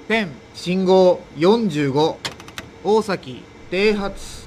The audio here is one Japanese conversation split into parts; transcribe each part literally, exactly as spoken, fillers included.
ペン信号よんじゅうご大崎停発。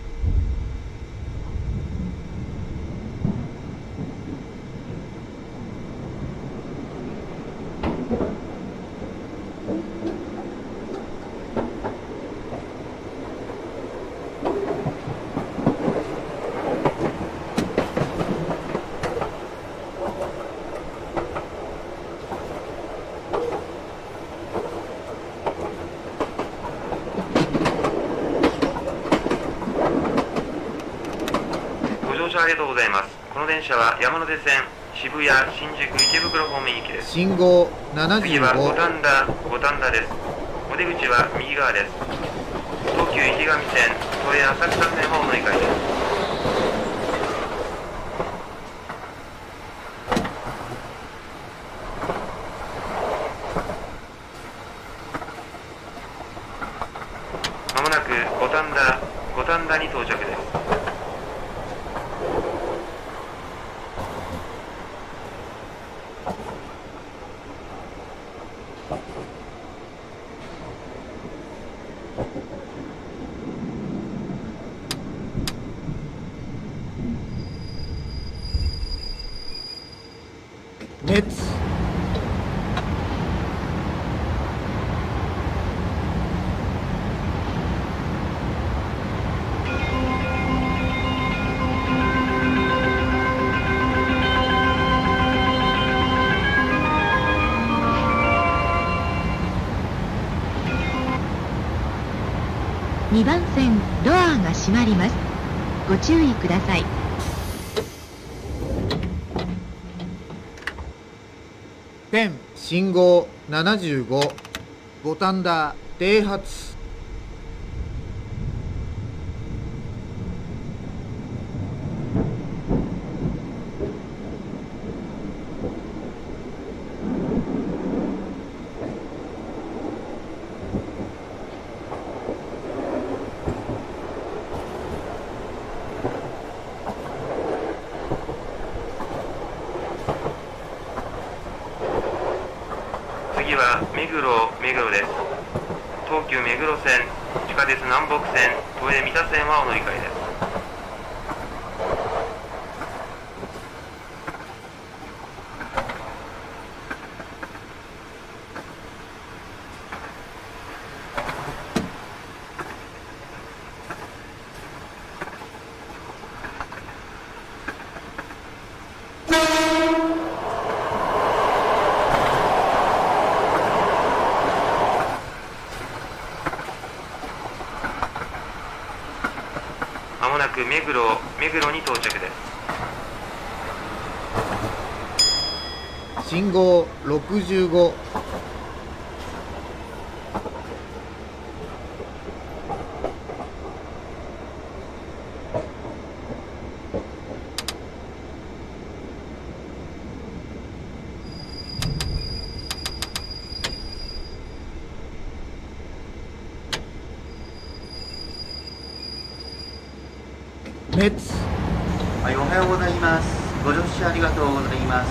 ありがとうございます。この電車は山手線渋谷、新宿、池袋方面行きです。 信号ななじゅうご。 次は五反田、五反田です。お出口は右側です。東急池上線、都営浅草線をお乗り換えです。まもなく五反田、五反田に到着です。 列にばん線ドアが閉まります。ご注意ください。 ペン信号ななじゅうご五反田停発。 次は目黒、目黒です。東急目黒線、地下鉄南北線、都営三田線はお乗り換えです。まもなく目黒、目黒に到着です。 信号ろくじゅうご。列はい、おはようございます。ご乗車ありがとうございます。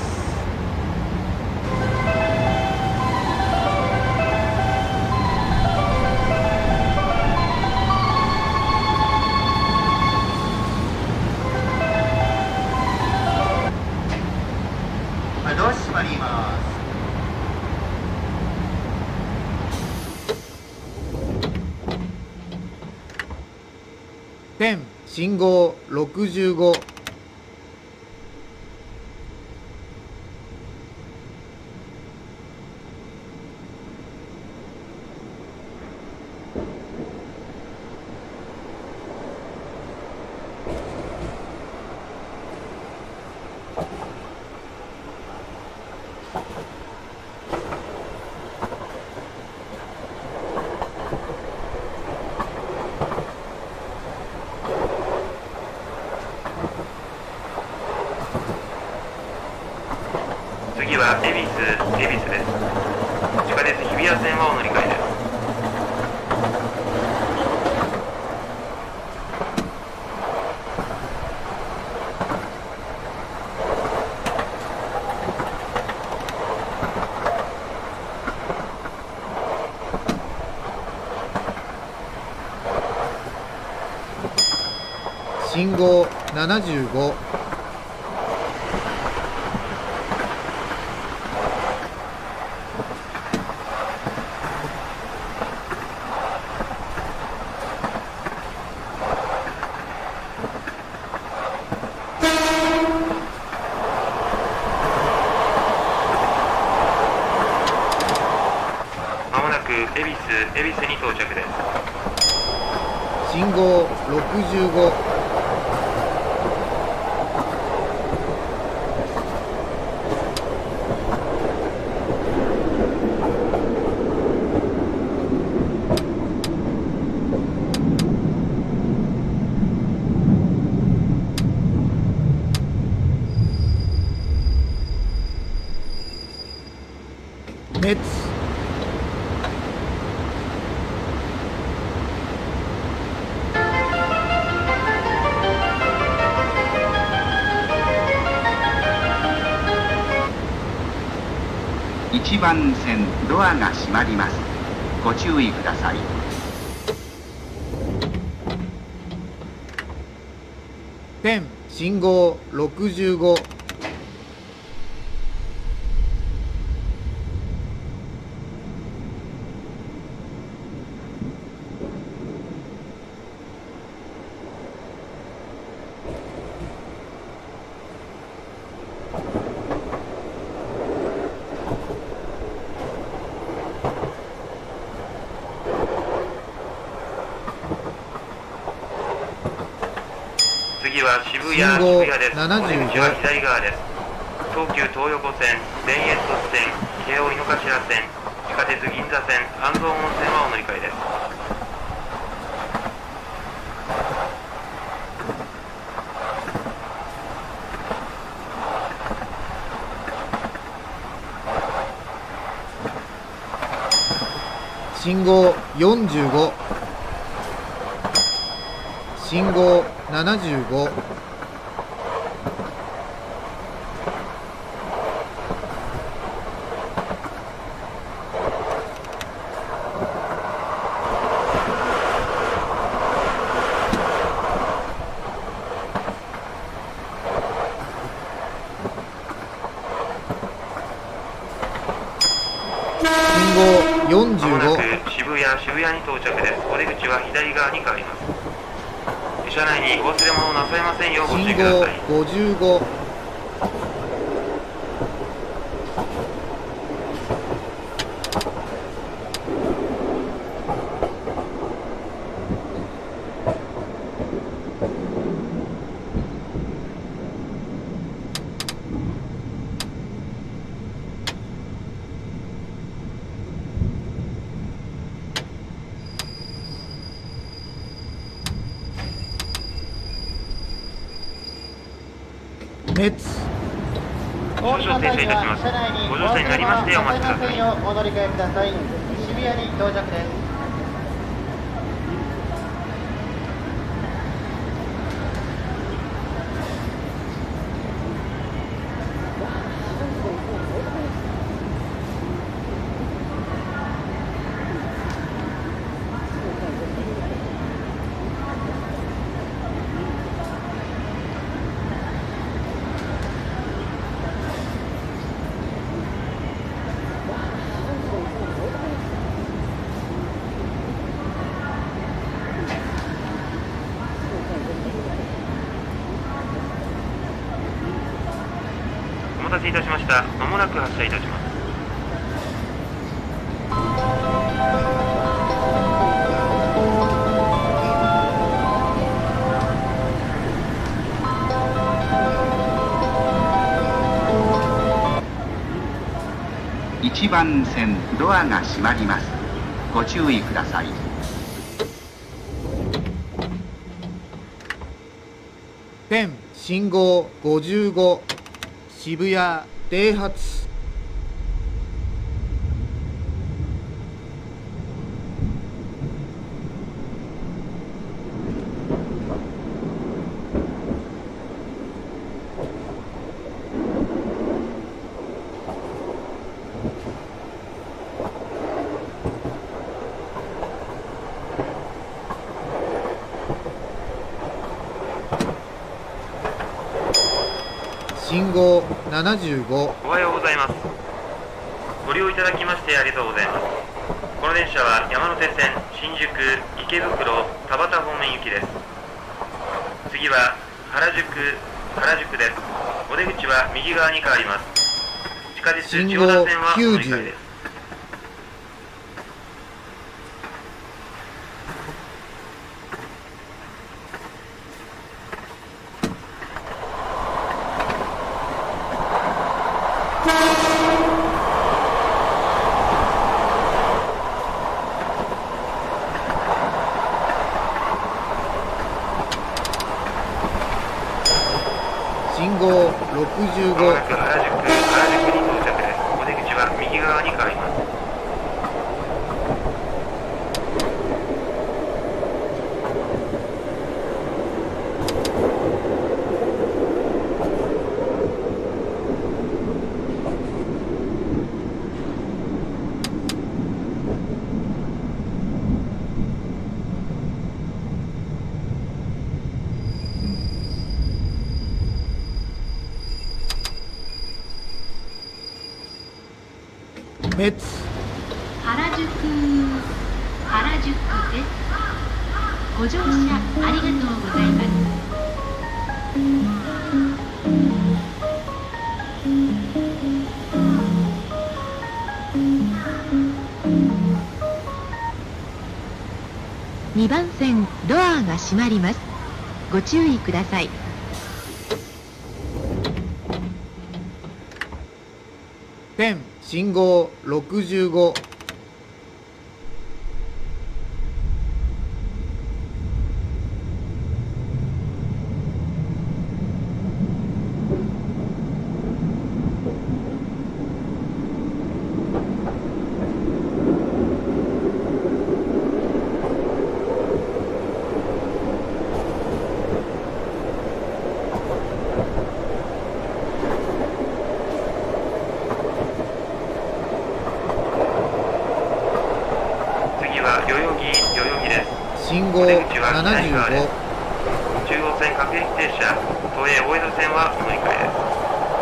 はい、ドア閉まります。 ペン信号ろくじゅうご。 次は恵比寿、恵比寿です。地下鉄日比谷線はお乗り換えです。 信号ななじゅうご、 まもなく恵比寿恵比寿に到着です。 信号ろくじゅうご、メッツいちばん線ドアが閉まります。ご注意ください。 ペン信号ろくじゅうご、 次は渋谷信号渋谷です。 ななじゅうごお出口は左側です。東急東横線、田園都市線、京王井の頭線、地下鉄銀座線、半蔵門線はお乗り換えです。 信号よんじゅうご、信号ななじゅうご、信号よんじゅうご、 まもなく渋谷渋谷に到着です。お出口は左側に変わります。車内にお忘れ物をなさいませんようご注意信ください。 号ごじゅうご、メッツ少々停車いたします。ご乗車になりましてお待ちください。 お乗り換えください。渋谷に到着です。 お待たせいたしました。まもなく発車いたします。 いちばん線ドアが閉まります。ご注意ください。 ペン信号ごじゅうご、渋谷停発。 信号ななじゅうご。 おはようございます。ご利用いただきましてありがとうございます。この電車は山手線新宿池袋田端方面行きです。次は原宿原宿です。お出口は右側に変わります。地下鉄千代田線はお乗り換えです。 信号ろくじゅうご。 まもなく原宿原宿に到着です。お出口は右側に変わります。 メッツ原宿原宿です。ご乗車ありがとうございます。にばん線ドアが閉まります。ご注意ください。 ペン信号ろくじゅうご。信号お出口はななじゅうご。 左側です。中央線各駅停車、都営大江戸線はお乗り換えです。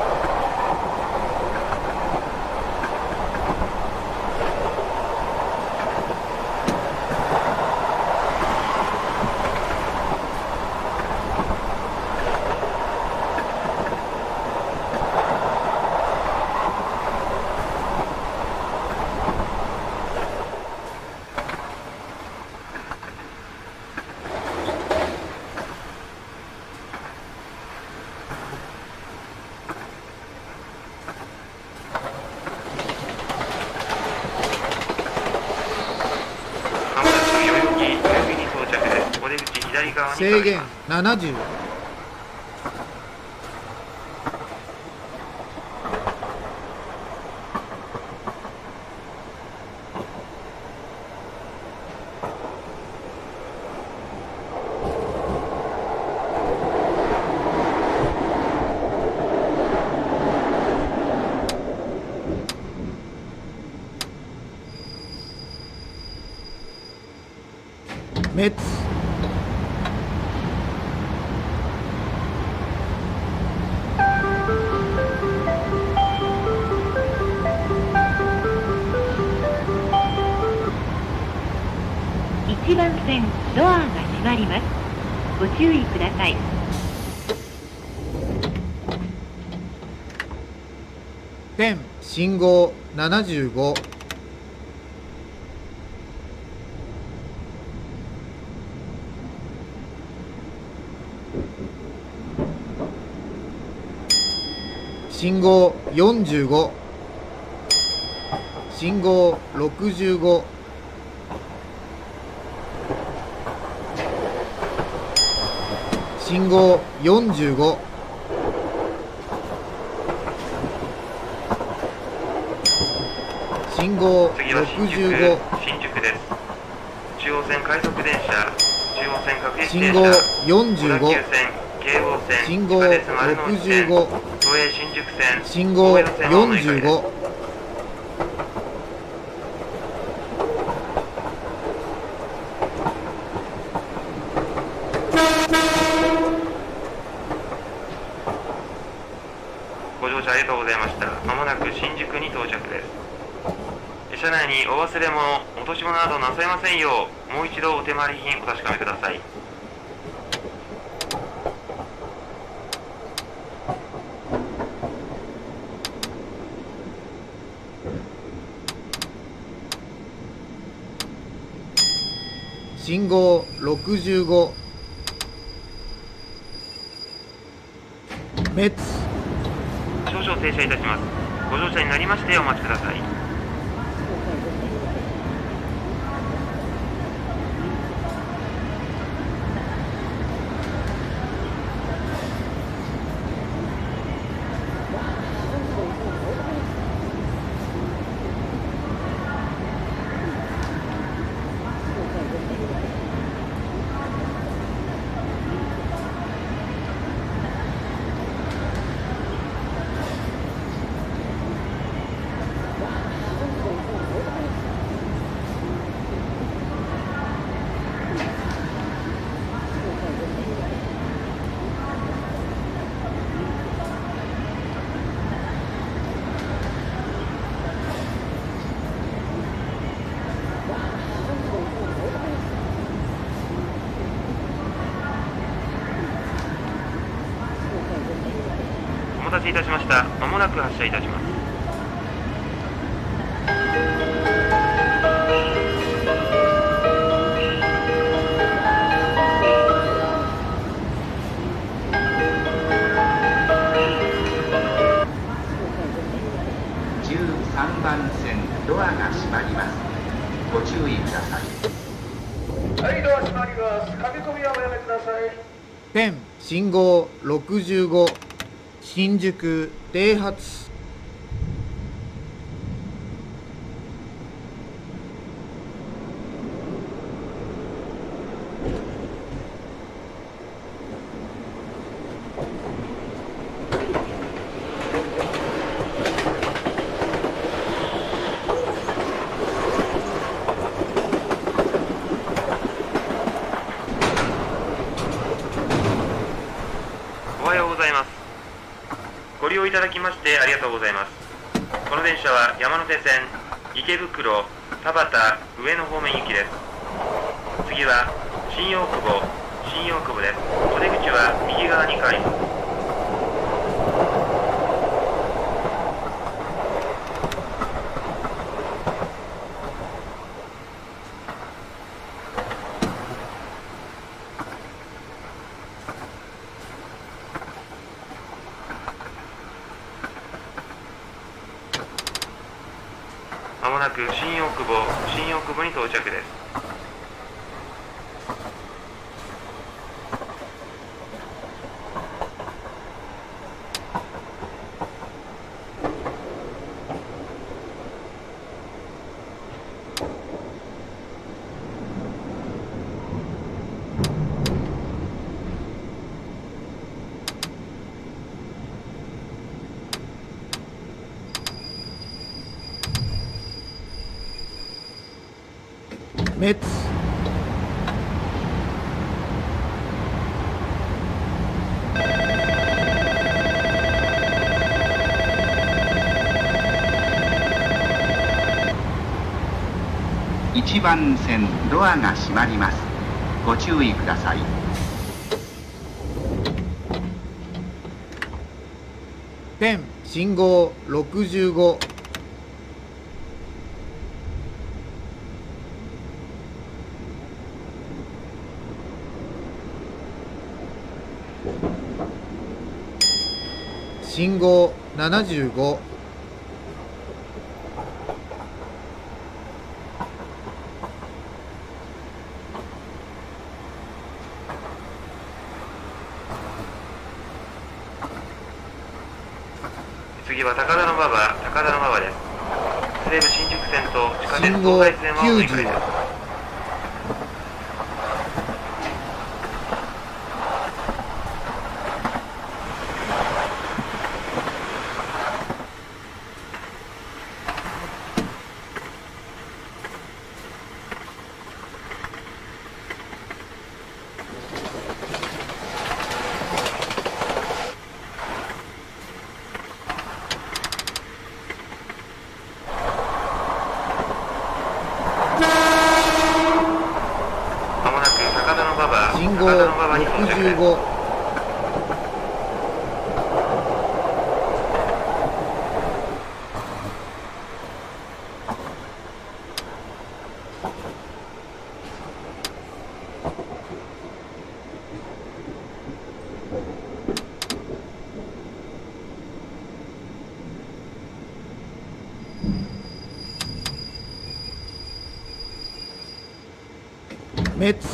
制限ななじゅう。メッツいちばん線ドアが閉まります。ご注意ください。 ペン信号ななじゅうご。信号よんじゅうご。信号ろくじゅうご。信号よんじゅうご。信号次はろく新宿じゅうご。 新宿です。中央線快速電車、中央線各駅停信号車、 よんじゅうご。 小田急線、京王線、 信号地下鉄丸の内ろくじゅうご。 線、都営新宿線、 信号大江戸線はおよん乗り換えです。 じゅうご。 とうございました。まもなく新宿に到着です。車内にお忘れ物、落とし物などなさいませんよう、もう一度お手回り品お確かめください。 信号ろくじゅうご、滅。 少々停車いたします。ご乗車になりましてお待ちください。お待たせいたしました。まもなく発車いたします。 じゅうさんばん線ドアが閉まります。ご注意ください。 はい、ドア閉まります。駆け込みはおやめください。 ペン信号ろくじゅうご、新宿停発。 おはようございます。ご利用いただきましてありがとうございます。この電車は山手線池袋田端上野方面行きです。次は新大久保新大久保です。お出口は右側に変わります。まもなく新大久保新大久保に到着です。 滅。 いちばん線ドアが閉まります。ご注意ください。 ペン信号ろくじゅうご、信号ななじゅうご、 次は高田馬場高田馬場です。西武新宿線と地下鉄信号東海線はお乗り換えです。 信号博多の馬場に到着です。 ろくじゅうご、メッツ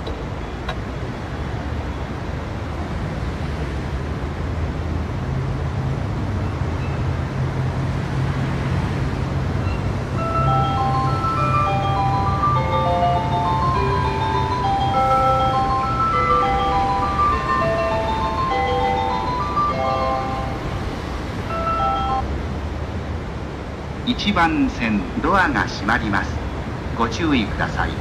いちばん線ドアが閉まります。ご注意ください。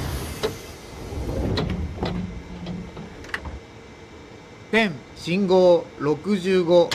ペン信号ろくじゅうご、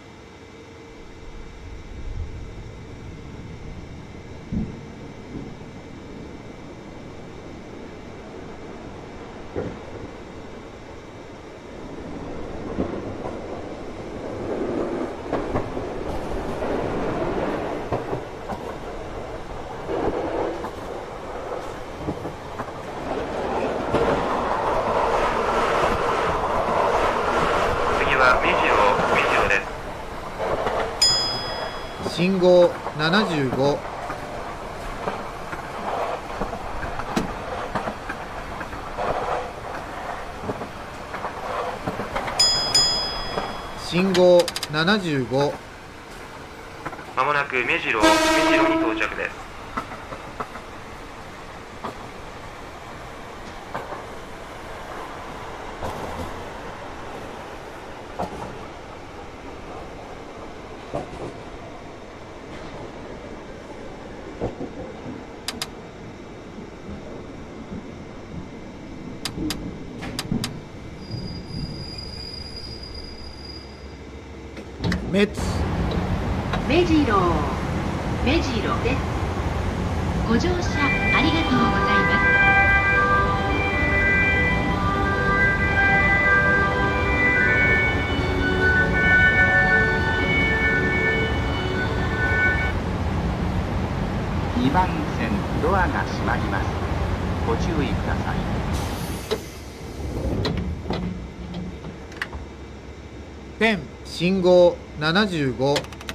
次は目白目白です。 信号ななじゅうご、信号ななじゅうご、 まもなく目白目白に到着です。 メッツ目白目白です。ご乗車ありがとうございます。 にばん線ドアが閉まります。ご注意ください。 ペン信号ななじゅうご、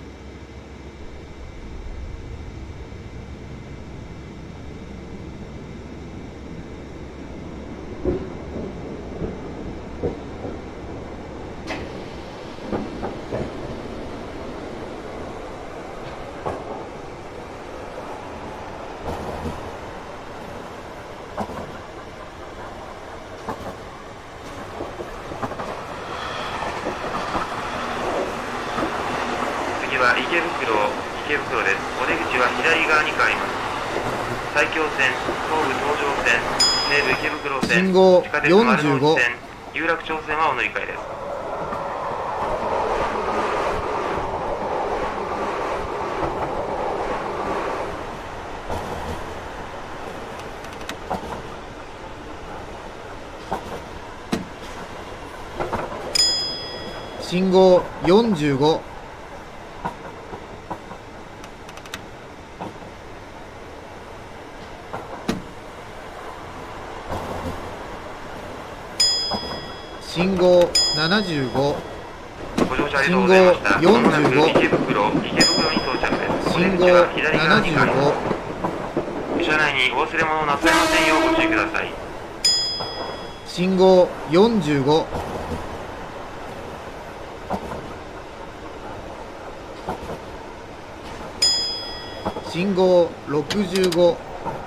次は池袋池袋です。お出口は左側に変わります。埼京線、東武東上線、西武池袋線、 信号地下鉄よん丸じゅうご、 ノ内線、有楽町線はお乗り換えです。 信号よんじゅうご、信号ななじゅうご、 ご乗車ありがとうございました。 信号まもなくよんじゅうご、 池袋池袋に到着です。 信号お出口は左側ななじゅうに変わります。 ご、 車内にお忘れ物をなさいませんようご注意ください。 信号よんじゅうご、信号ろくじゅうご、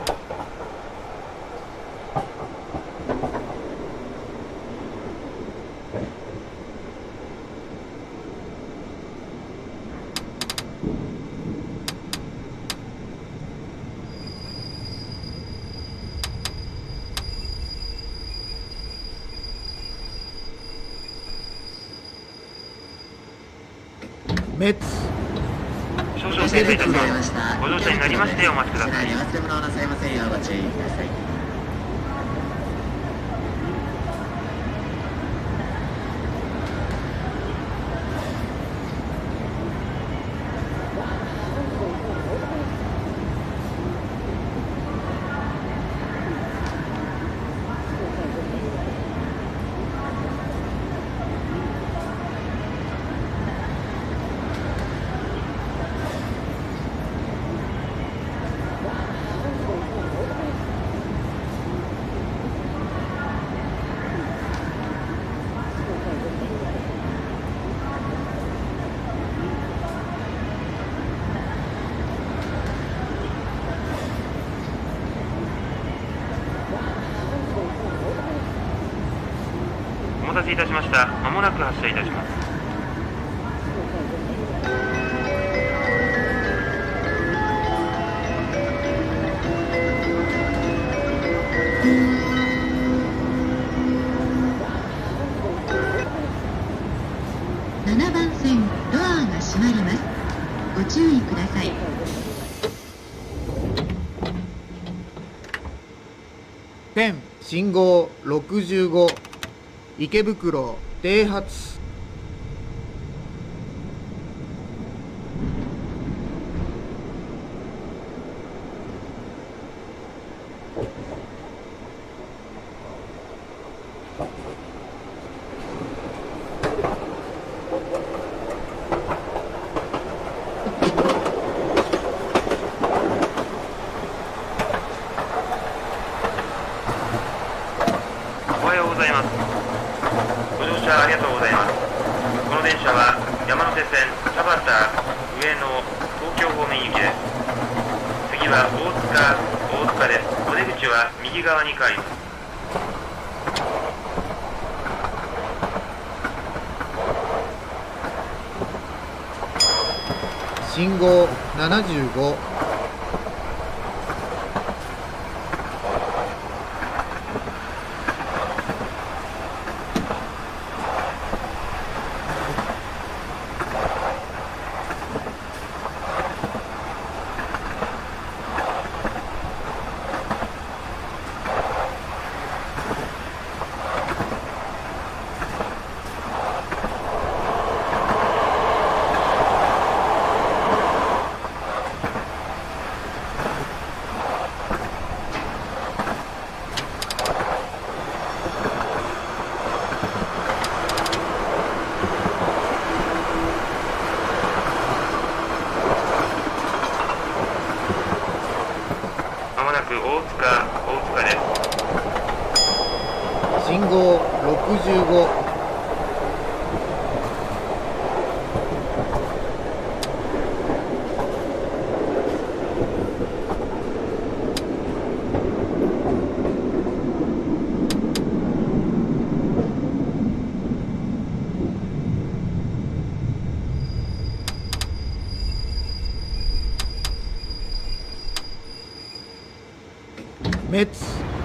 メッツ少々停車いたします。ご乗車になりましてお待ちください。 忘れ物をなさいませんようご注意ください。 お待たせいたしました。まもなく発車いたします。 ななばん線ドアが閉まります。ご注意ください。 ペン信号ろくじゅうご池袋停発。 おはようございます。ご乗車ありがとうございます。この電車は山手線田端上野東京方面行きです。次は大塚大塚です。お出口は右側に変わります。 信号ななじゅうご。 まもなく大塚大塚です。 信号ろくじゅうご。メッツ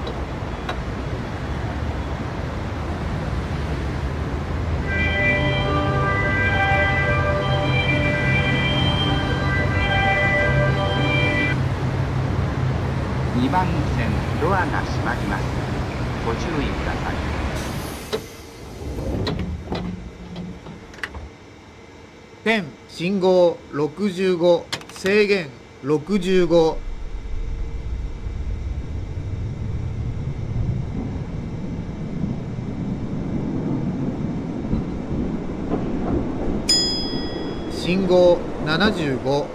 にばん線ドアが閉まります。ご注意ください。 ペン信号ろくじゅうご制限ろくじゅうご。信号ななじゅうご。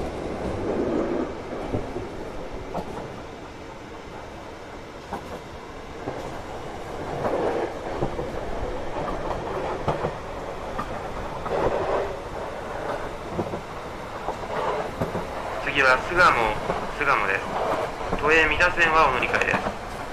次は巣鴨巣鴨です。都営三田線はお乗り換えです。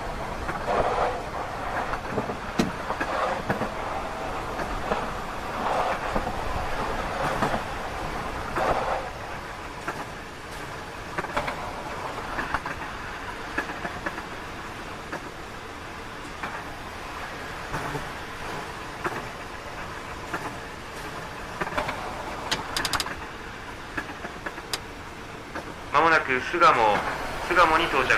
まもなく巣鴨巣鴨に到着です。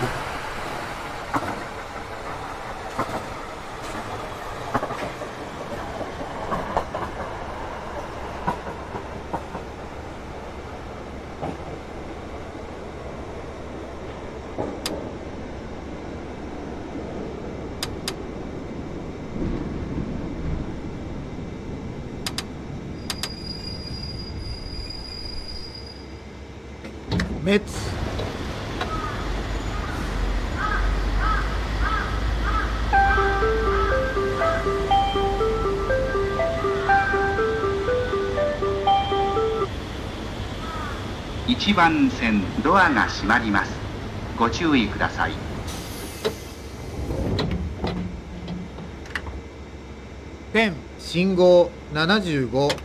メッツいちばん線ドアが閉まります。ご注意ください。 県信号ななじゅうご。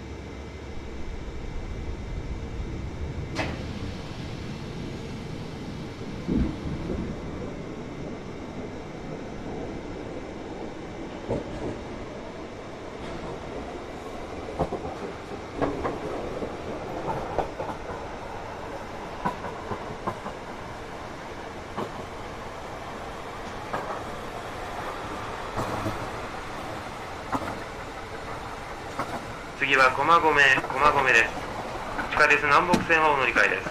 次は駒込、駒込です。地下鉄南北線はお乗り換えです。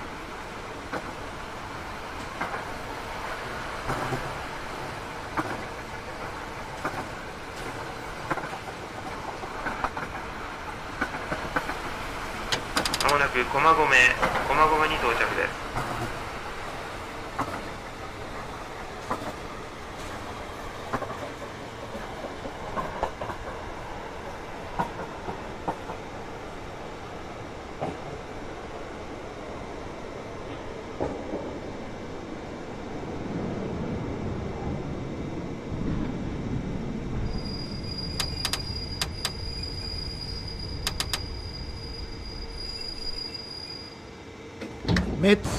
まもなく駒込、駒込に到着です。 メッツ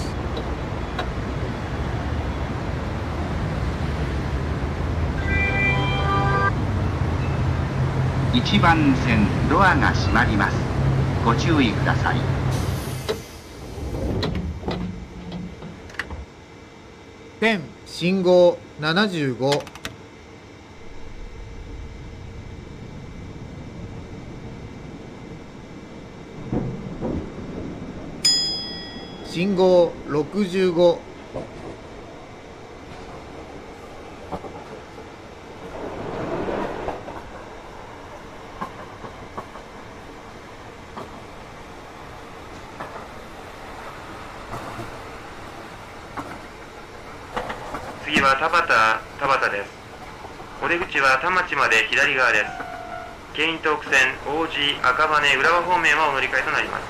いちばん線ドアが閉まります。ご注意ください。 県信号ななじゅうご。信号ろくじゅうご。 次は田端、田端です。お出口は田町まで左側です。京浜東北線王子、赤羽、浦和方面はお乗り換えとなります。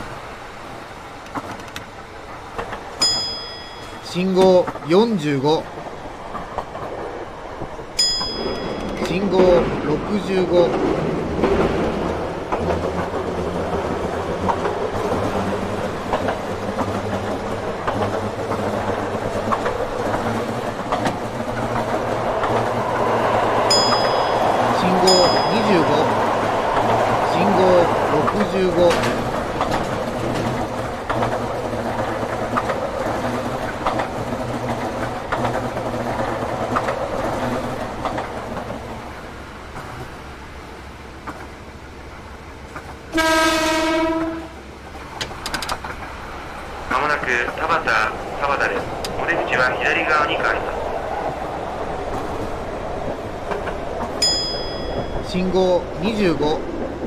信号よんじゅうご。信号ろくじゅうご。信号にじゅうご。信号ろくじゅうご。 まもなく田端、田端です。お出口は左側に変わります。 信号にじゅうご。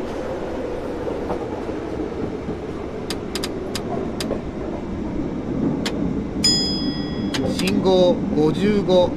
信号ごじゅうご。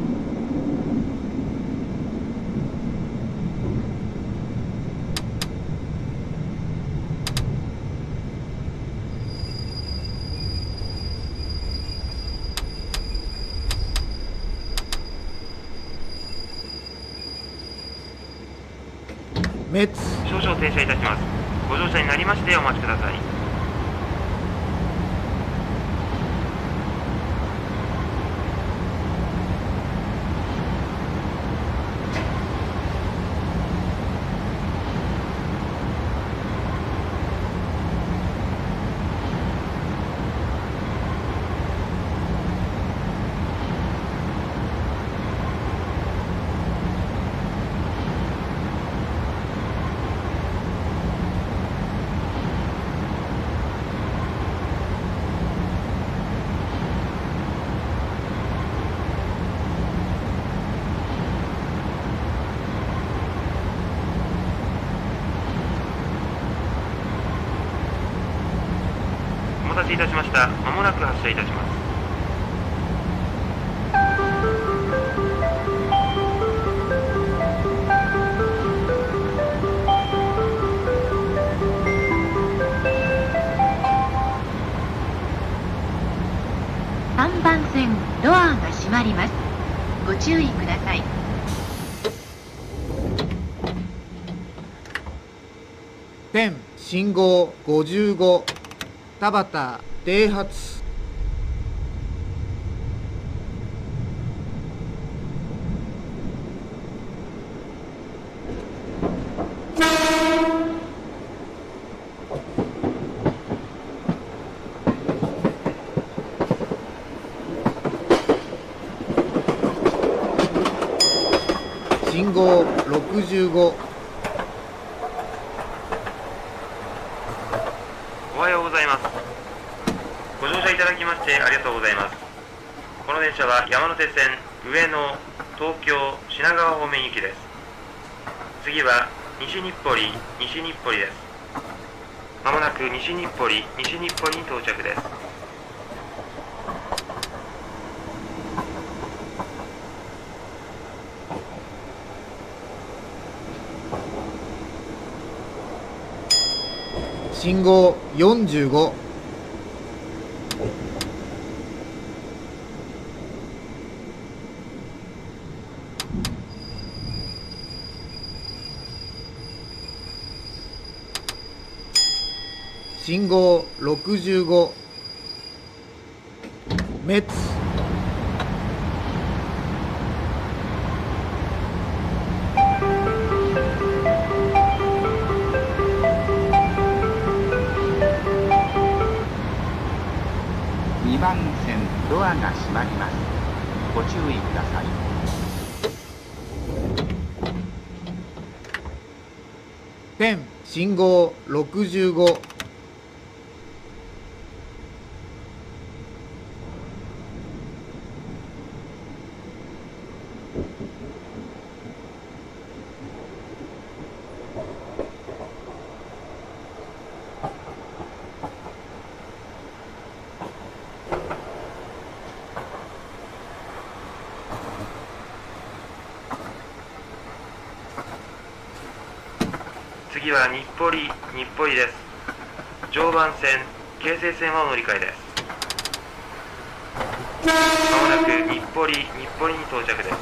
メッツ少々停車いたします。ご乗車になりましてお待ちください。お待たせいたしました。まもなく発車いたします。 さんばん線ドアが閉まります。ご注意ください。 天信号ごじゅうご、田端停発。信号ろくじゅうご。 おはようございます。ご乗車いただきましてありがとうございます。この電車は山手線上野、東京、品川方面行きです。次は西日暮里、西日暮里です。まもなく西日暮里、西日暮里に到着です。 信号よんじゅうご。信号ろくじゅうご。滅。 にばん線ドアが閉まります。ご注意ください。 天信号ろくじゅうご。 次は日暮里、日暮里です。常磐線、京成線はお乗り換えです。まもなく日暮里、日暮里に到着です。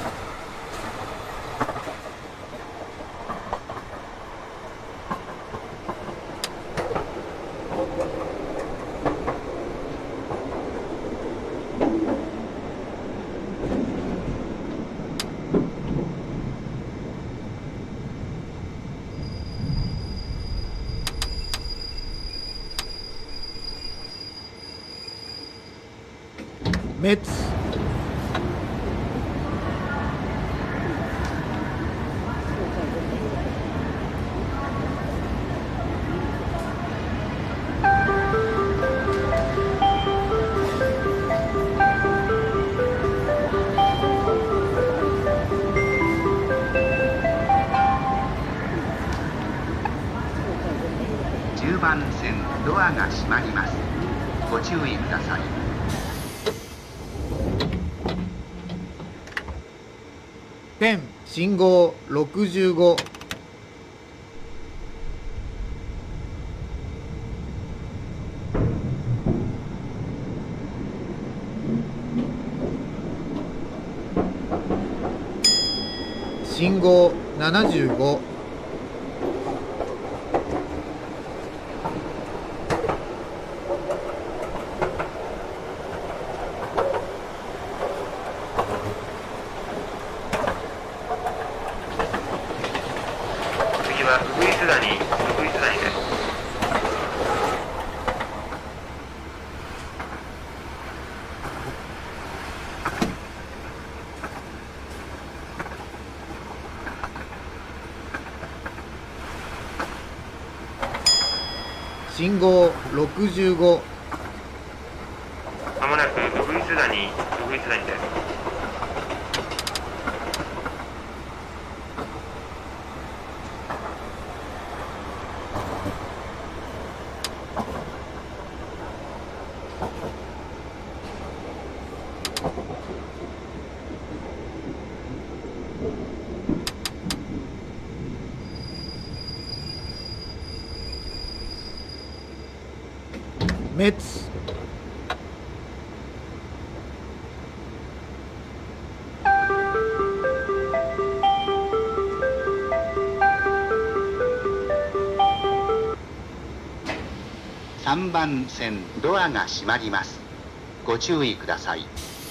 滅。 じゅうばん線ドアが閉まります。ご注意ください。 天信号ろくじゅうご。信号ななじゅうご。 次は鶯谷、鶯谷です。 信号ろくじゅうご。 まもなく鶯谷、鶯谷です。 滅。 さんばん線ドアが閉まります。ご注意ください。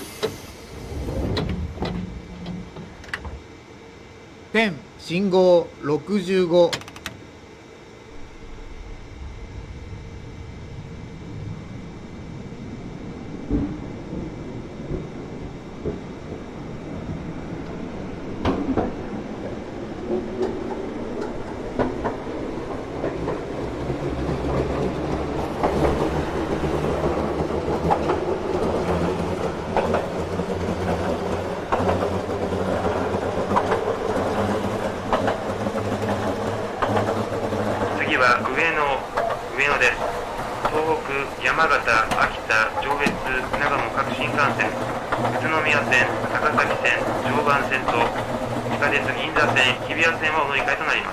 点信号ろくじゅうご。 次は上野、上野です。東北、山形、秋田、上越、長野各新幹線、宇都宮線、高崎線、常磐線と地下鉄銀座線、日比谷線はお乗り換えとなります。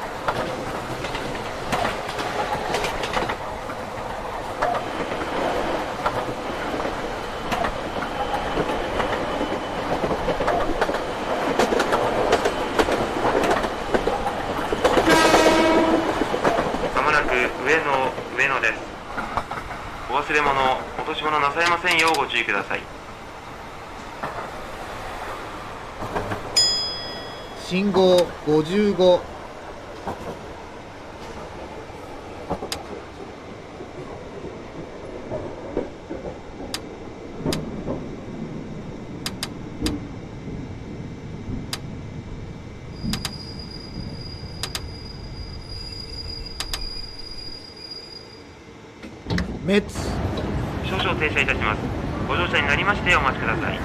上野、上野です。お忘れ物、落とし物なさいませんようご注意ください。 信号ごじゅうご。滅。 少々停車いたします。ご乗車になりましてお待ちください。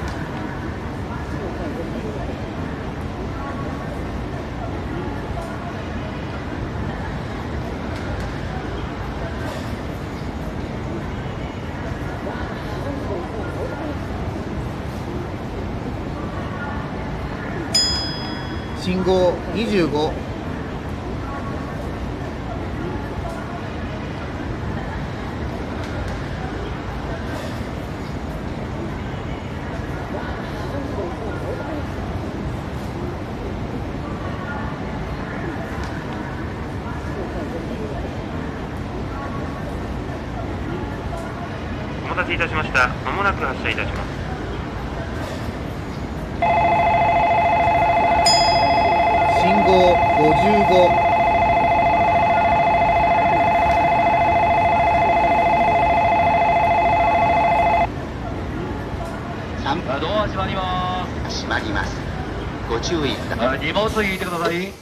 信号にじゅうご。 お待たせいたしました。まもなく発車いたします。 信号ごじゅうご。 さんドア閉まりま閉まります。ご注意ください。 す。荷物引いてください。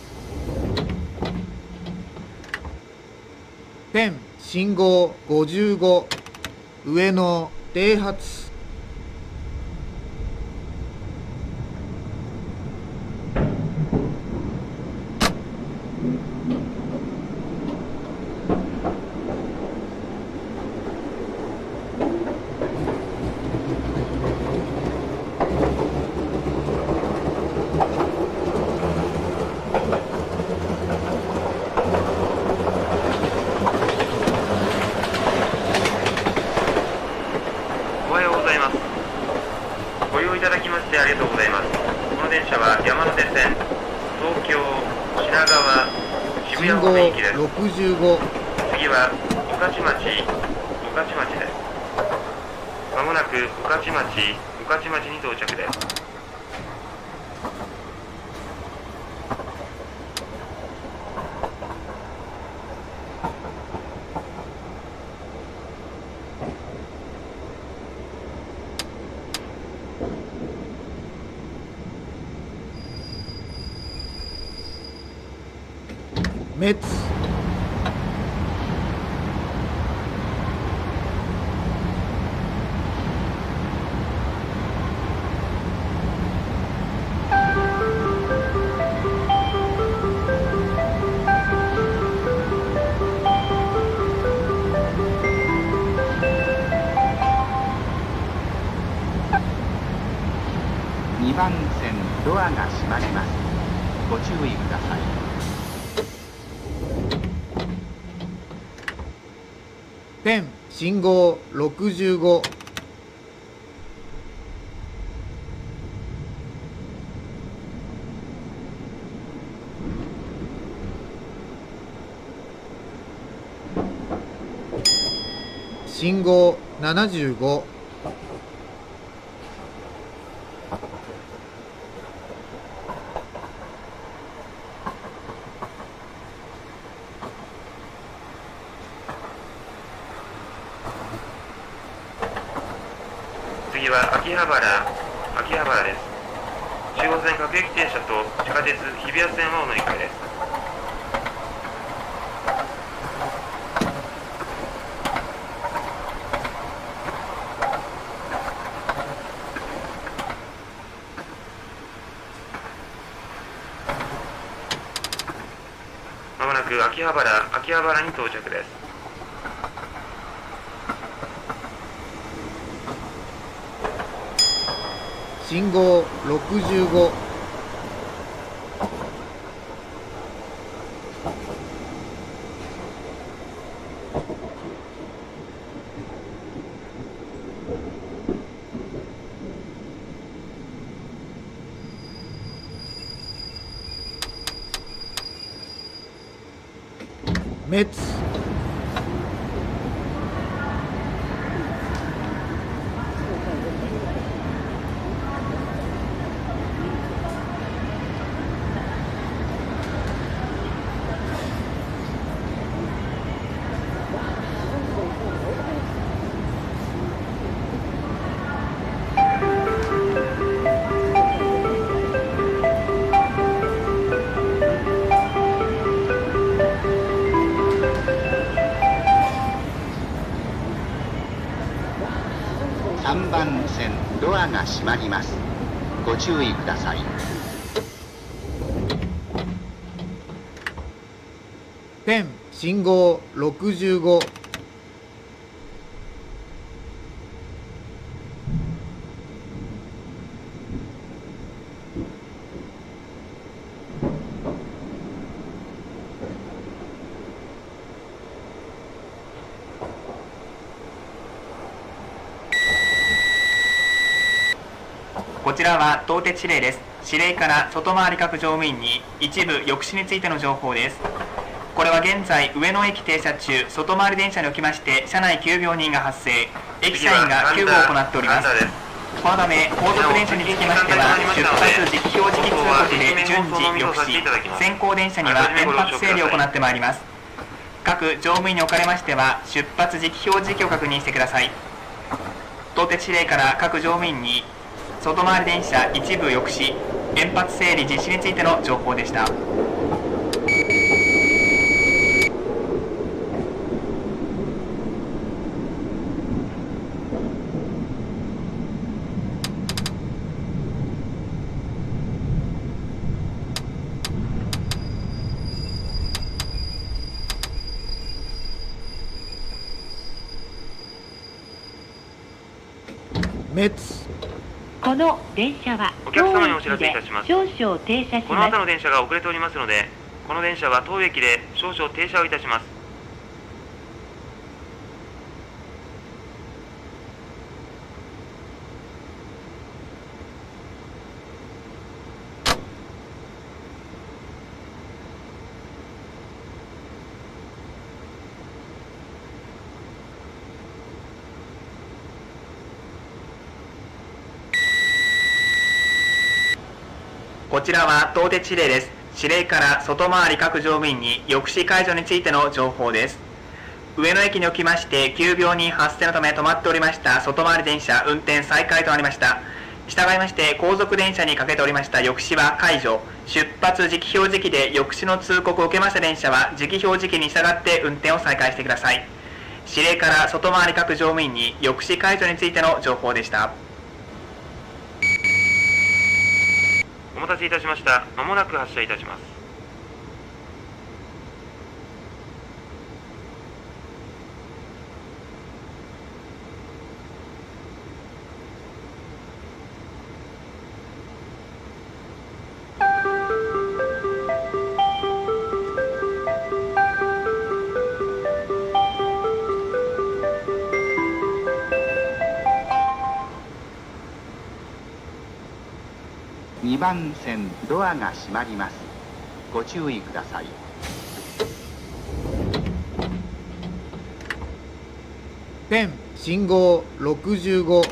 点信号ごじゅうご。上野停発。 ご利用いただきましてありがとうございます。この電車は山手線、東京、品川、渋谷信方面行きです。 号ろくじゅうご。 次は御徒町、御徒町です。まもなく御徒町、御徒町に到着です。 滅。 にばん線ドアが閉まります。ご注意ください。 点信号ろくじゅうご。 信号ななじゅうご。 次は秋葉原、秋葉原です。中央線各駅停車と地下鉄日比谷線はお乗り換えです。まもなく秋葉原、秋葉原に到着です。 信号ろくじゅうご。メッツ。 さんばん線ドアが閉まります。ご注意ください。 ペン信号ろくじゅうご。 こちらは東鉄指令です。指令から外回り各乗務員に一部抑止についての情報です。これは現在上野駅停車中外回り電車におきまして車内急病人が発生、駅社員が救護を行っております。このため後続電車につきましては出発時期表示器通告で順次抑止、先行電車には連発整理を行ってまいります。各乗務員におかれましては出発時期表示器を確認してください。東鉄指令から各乗務員に外回り電車一部抑止、連発整理実施についての情報でした。 メッツ。 この電車はお客様にお知らせいたします。 少々停車します。 この後の電車が遅れておりますので、この電車は当駅で少々停車をいたします。 こちらは東鉄指令です。指令から外回り各乗務員に抑止解除についての情報です。上野駅におきまして急病人発生のため止まっておりました外回り電車運転再開となりました。従いまして後続電車にかけておりました抑止は解除、出発時期表示器で抑止の通告を受けました電車は時期表示器に従って運転を再開してください。指令から外回り各乗務員に抑止解除についての情報でした。 お待たせいたしました。まもなく発車いたします。 にばん線ドアが閉まります。ご注意ください。 ペン信号ろくじゅうご。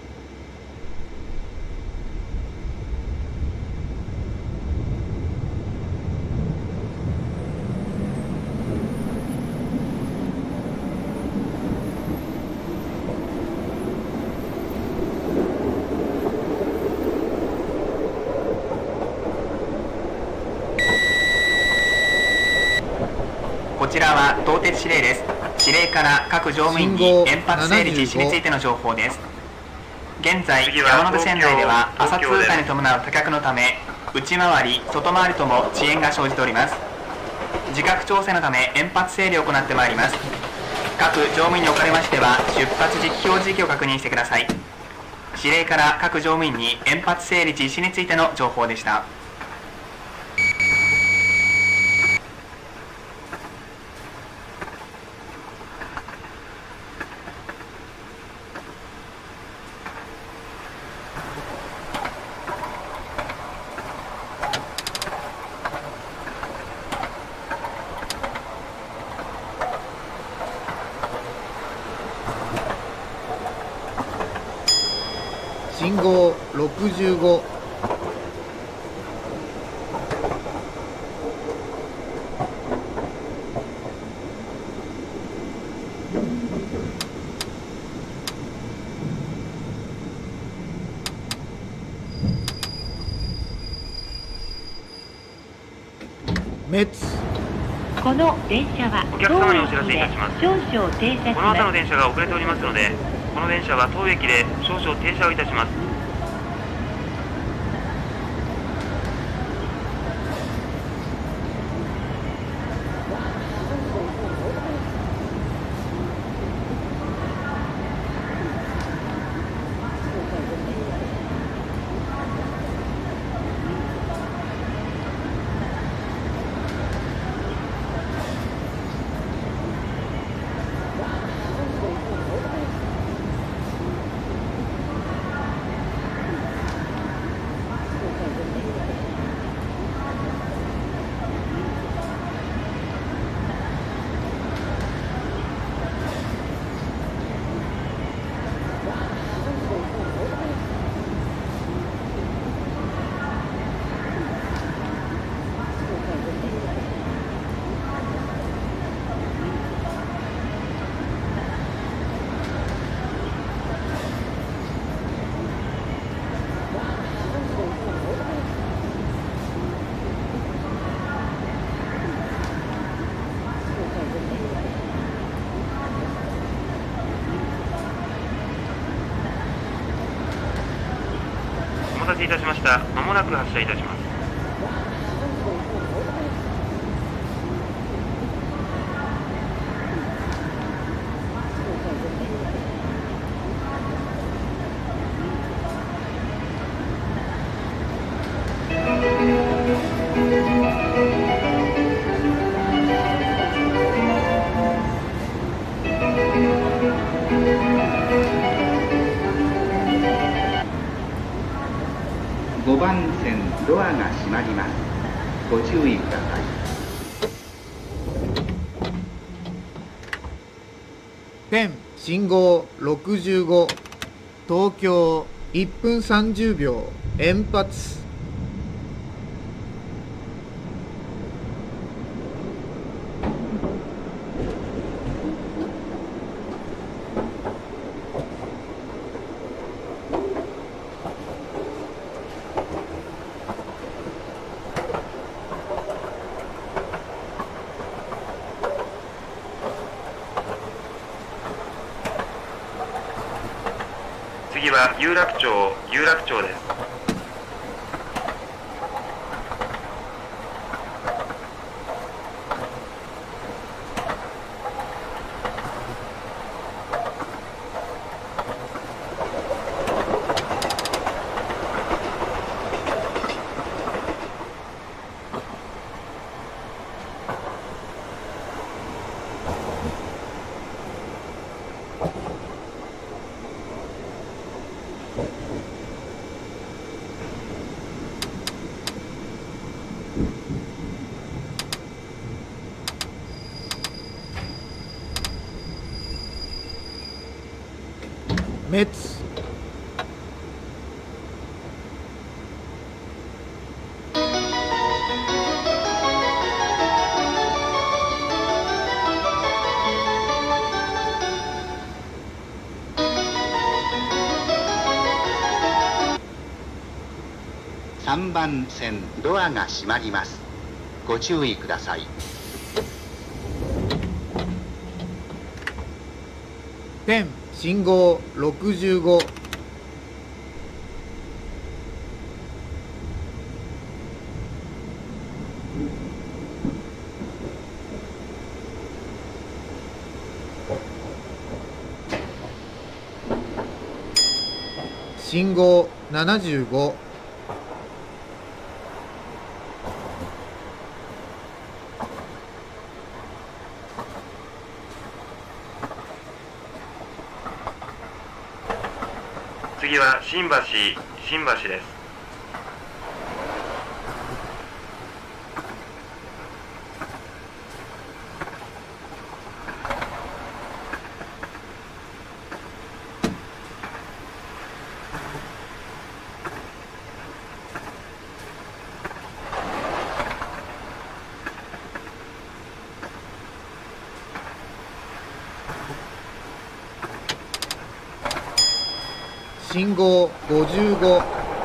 こちらは東鉄指令です。指令から各乗務員に延発整理実施についての情報です。現在山手線内では朝通過に伴う多脚のため内回り外回りとも遅延が生じております。時刻調整のため延発整理を行ってまいります。各乗務員におかれましては出発時期表示時期を確認してください。指令から各乗務員に延発整理実施についての情報でした。 信号ろくじゅうご。滅。 この電車はお客様にお知らせいたします。 少々停車しこの後のます。 電車が遅れておりますので、この電車は当駅で少々停車をいたします。お待たせいたしました。まもなく発車いたします。 ごばん線ドアが閉まります。ご注意ください。 ペン信号ろくじゅうご。東京いっぷんさんじゅうびょう延発。 次は有楽町、有楽町です。 滅。 さんばん線ドアが閉まります。ご注意ください。 点信号ろくじゅうご。信号ななじゅうご。 次は新橋、新橋です。 信号ごじゅうご。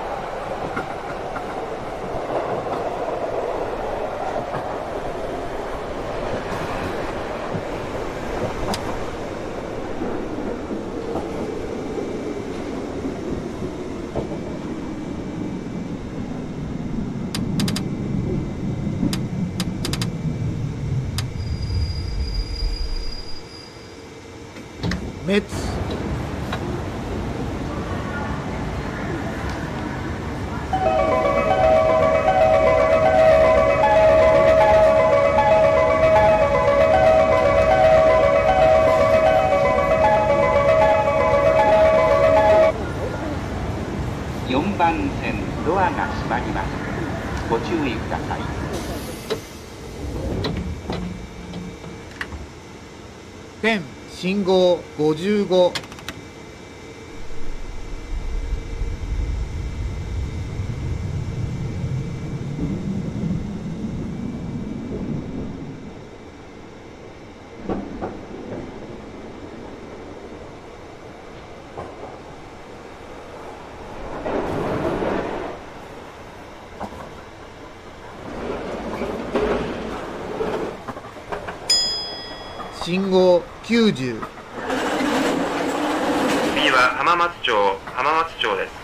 滅。 よんばん線ドアが閉まります。ご注意ください。 点信号ごじゅうご。信号きゅうじゅう。 次は浜松町、浜松町です。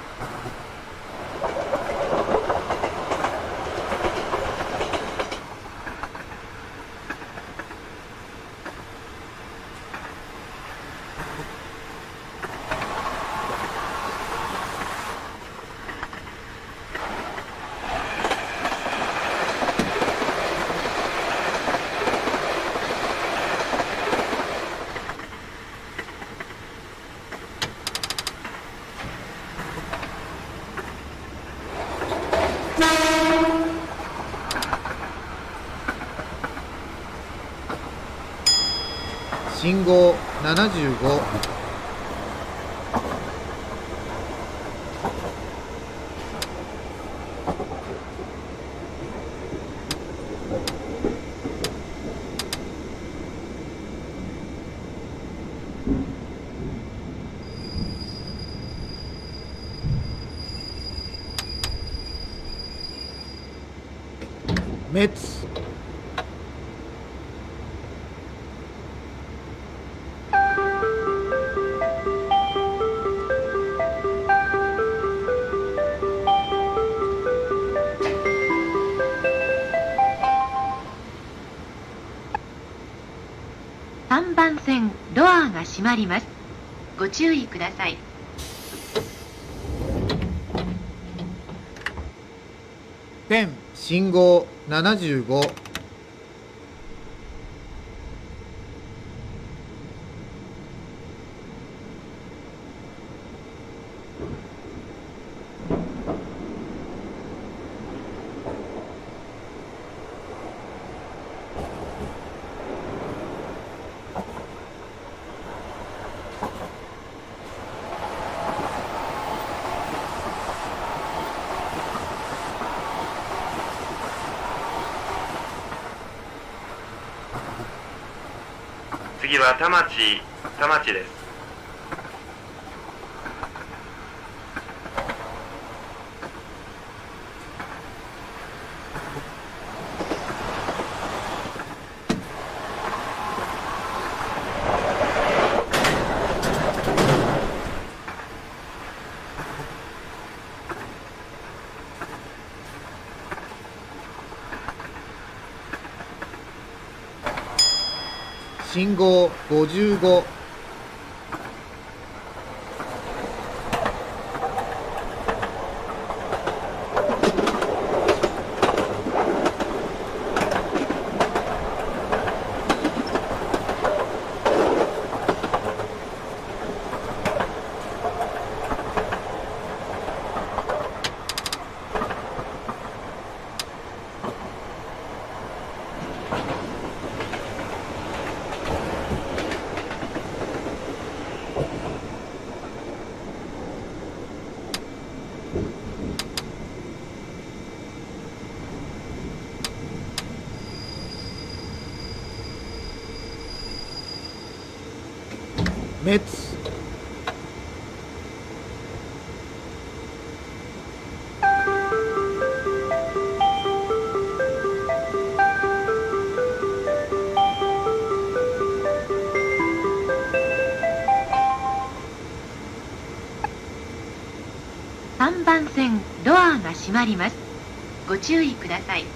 信号ななじゅうご。滅。 さんばん線ドアが閉まります。ご注意ください。 点信号ななじゅうご。 次は田町田町です。 信号ごじゅうご。滅。 さんばん線ドアが閉まります。ご注意ください。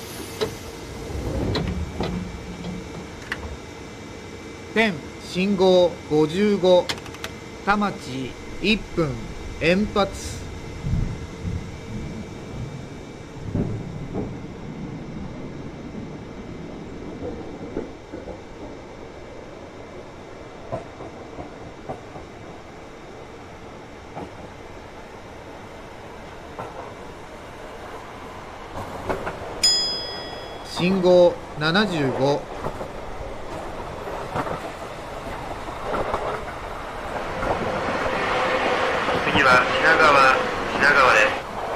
点信号ごじゅうご。田町いっぷん延発。信号ななじゅうご。 次は品川品川です。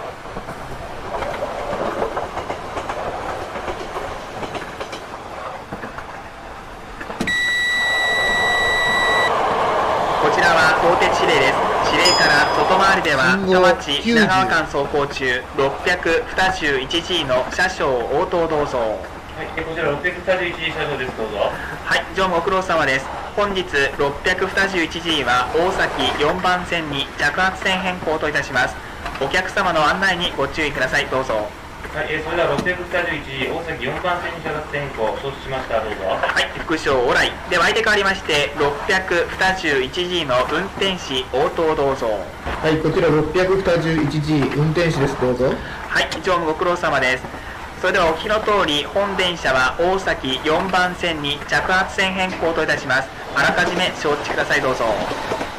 こちらは相鉄指令です。指令から外回りでは信号田町きゅうじゅう品川間走行中 ろっぴゃくにじゅういちジー の車掌応答どうぞ。 はい、こちらろっぴゃくにじゅういち車両です。どうぞ。 はい、乗務ご苦労様です。本日ろっぴゃくにじゅういちジー は大崎よんばん線に着圧線変更といたします。お客様の案内にご注意ください。どうぞ。 はい、えー、それではろっぴゃくにじゅういちジー 大崎よんばん線に着圧変更承知しました。どうぞ。 はい、副将往来。では相手変わりましてろっぴゃくにじゅういちジー の運転士応答どうぞ。 はい、こちらろっぴゃくにじゅういちジー 運転士です。どうぞ。 はい、乗務ご苦労様です。それではお聞きの通り本電車は大崎よんばん線に着圧線変更といたします。あらかじめ承知ください。どうぞ。 はい、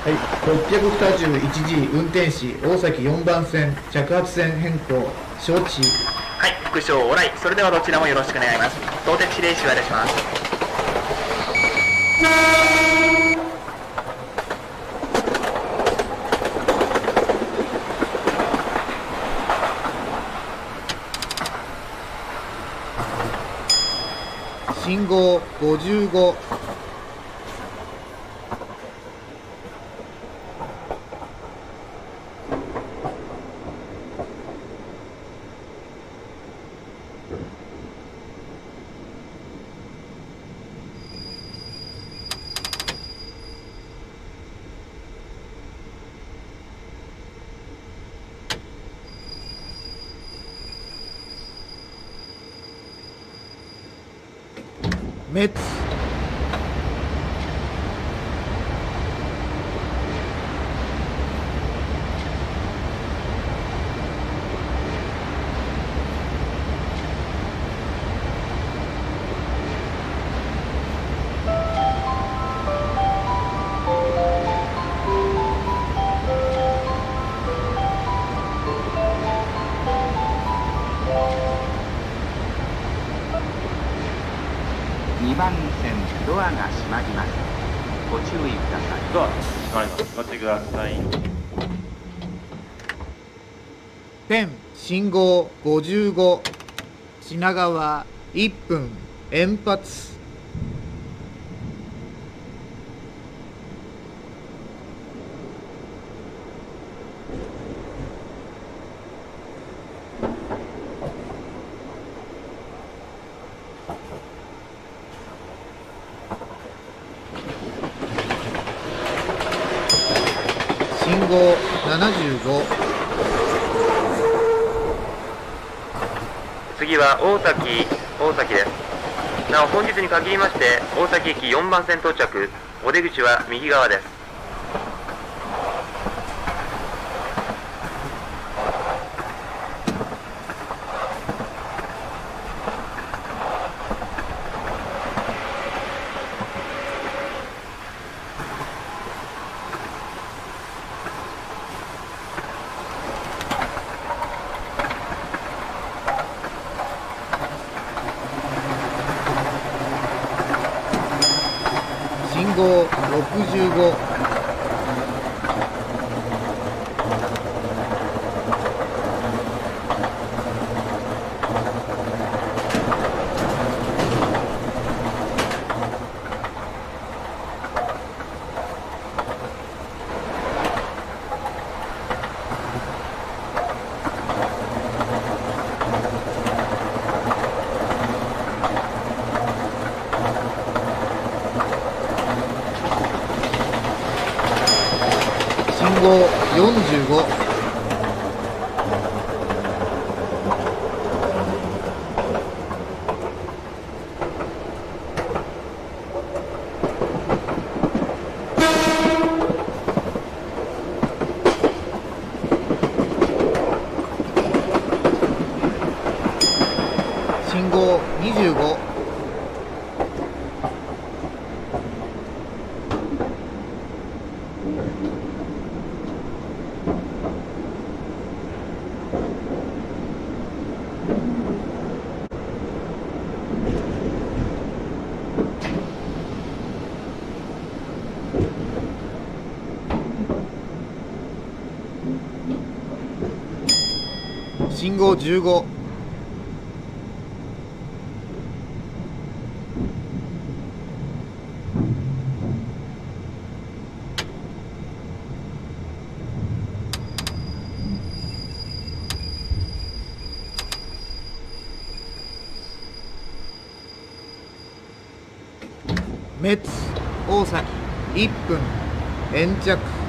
ろっぴゃくにじゅういちジー 運転士大崎よんばん線着圧線変更承知。 はい、副将往来。それではどちらもよろしく願います。東鉄指令士はいたします。 信号ごじゅうご。滅。 にばん線ドアが閉まります。ご注意ください。 ドア閉まります。ご注意ください。 点信号ごじゅうご。品川いっぷん延発。 号ななじゅうご。 次は大崎大崎です。なお本日に限りまして大崎駅よんばん線到着、お出口は右側です。 信号ろくじゅうご。信号よんじゅうご。信号にじゅうご。信号じゅうご。メッツ大崎いっぷん延着。